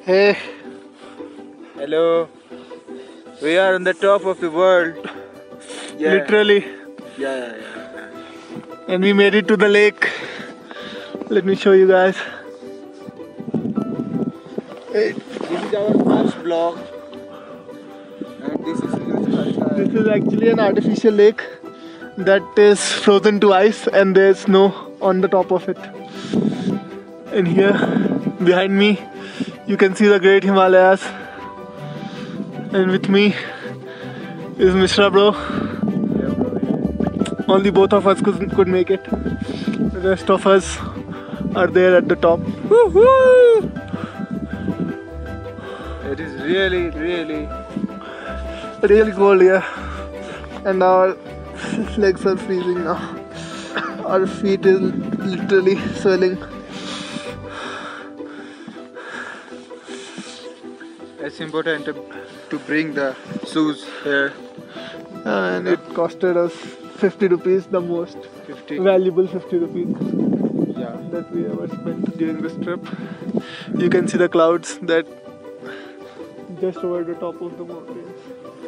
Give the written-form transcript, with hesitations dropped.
Hey, Hello. We are on the top of the world. literally, Yeah. and we made it to the lake. Let me show you guys. Hey, This is our first vlog. And this is this is actually an artificial lake that is frozen to ice, and there's snow on the top of it. And here, behind me, you can see the Great Himalayas. And with me is Mishra bro. Only both of us could make it. The rest of us are there at the top. Woo-hoo! It is really Really cold here. And our legs are freezing now. Our feet is literally swelling. it's important to bring the shoes here. And it costed us 50 rupees, the most 50. valuable 50 rupees Yeah. that we ever spent during this trip. You can see the clouds that just over the top of the mountains.